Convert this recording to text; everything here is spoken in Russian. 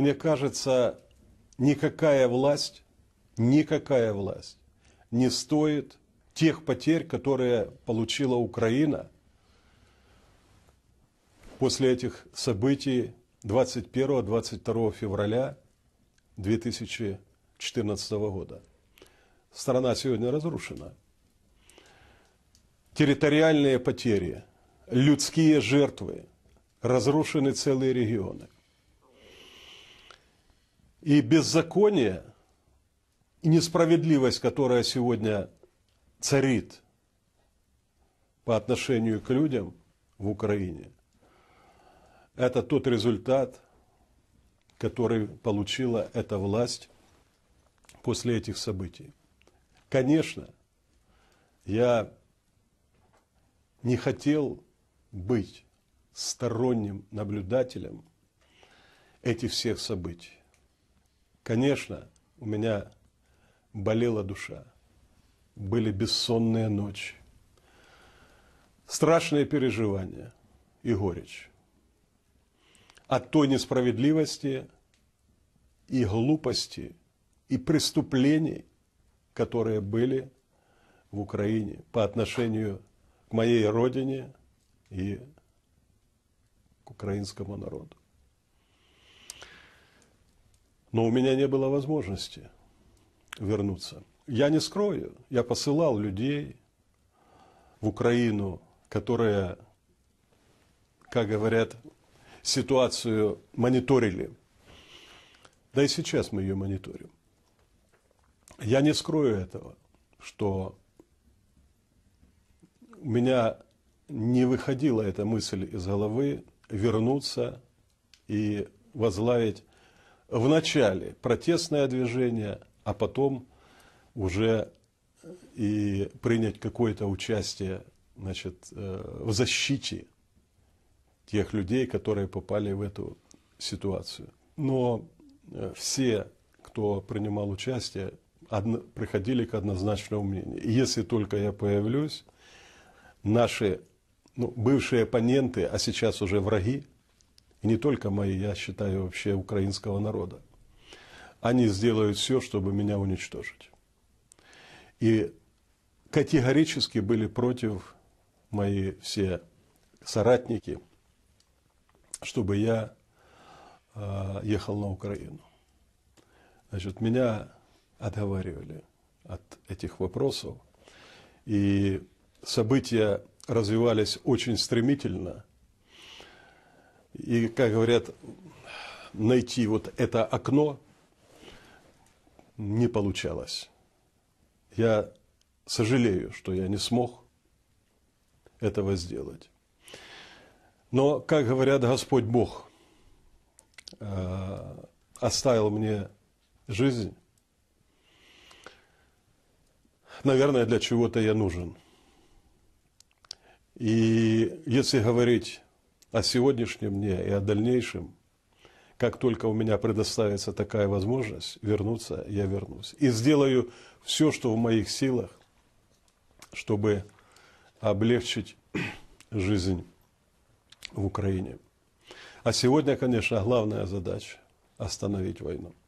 Мне кажется, никакая власть не стоит тех потерь, которые получила Украина после этих событий 21-22 февраля 2014 года. Страна сегодня разрушена. Территориальные потери, людские жертвы, разрушены целые регионы. И беззаконие и несправедливость, которая сегодня царит по отношению к людям в Украине, это тот результат, который получила эта власть после этих событий. Конечно, я не хотел быть сторонним наблюдателем этих всех событий. Конечно, у меня болела душа, были бессонные ночи, страшные переживания и горечь от той несправедливости и глупости и преступлений, которые были в Украине по отношению к моей родине и к украинскому народу. Но у меня не было возможности вернуться. Я не скрою, я посылал людей в Украину, которые, как говорят, ситуацию мониторили. Да и сейчас мы ее мониторим. Я не скрою этого, что у меня не выходила эта мысль из головы вернуться и возглавить вначале протестное движение, а потом уже и принять какое-то участие, значит, в защите тех людей, которые попали в эту ситуацию. Но все, кто принимал участие, приходили к однозначному мнению. И если только я появлюсь, наши бывшие оппоненты, а сейчас уже враги, и не только мои, я считаю, вообще украинского народа, они сделают все, чтобы меня уничтожить. И категорически были против мои все соратники, чтобы я ехал на Украину. Значит, меня отговаривали от этих вопросов. И события развивались очень стремительно. И, как говорят, найти вот это окно не получалось. Я сожалею, что я не смог этого сделать. Но, как говорят, Господь Бог оставил мне жизнь. Наверное, для чего-то я нужен. И если говорить о сегодняшнем дне и о дальнейшем, как только у меня предоставится такая возможность вернуться, я вернусь. И сделаю все, что в моих силах, чтобы облегчить жизнь в Украине. А сегодня, конечно, главная задача – остановить войну.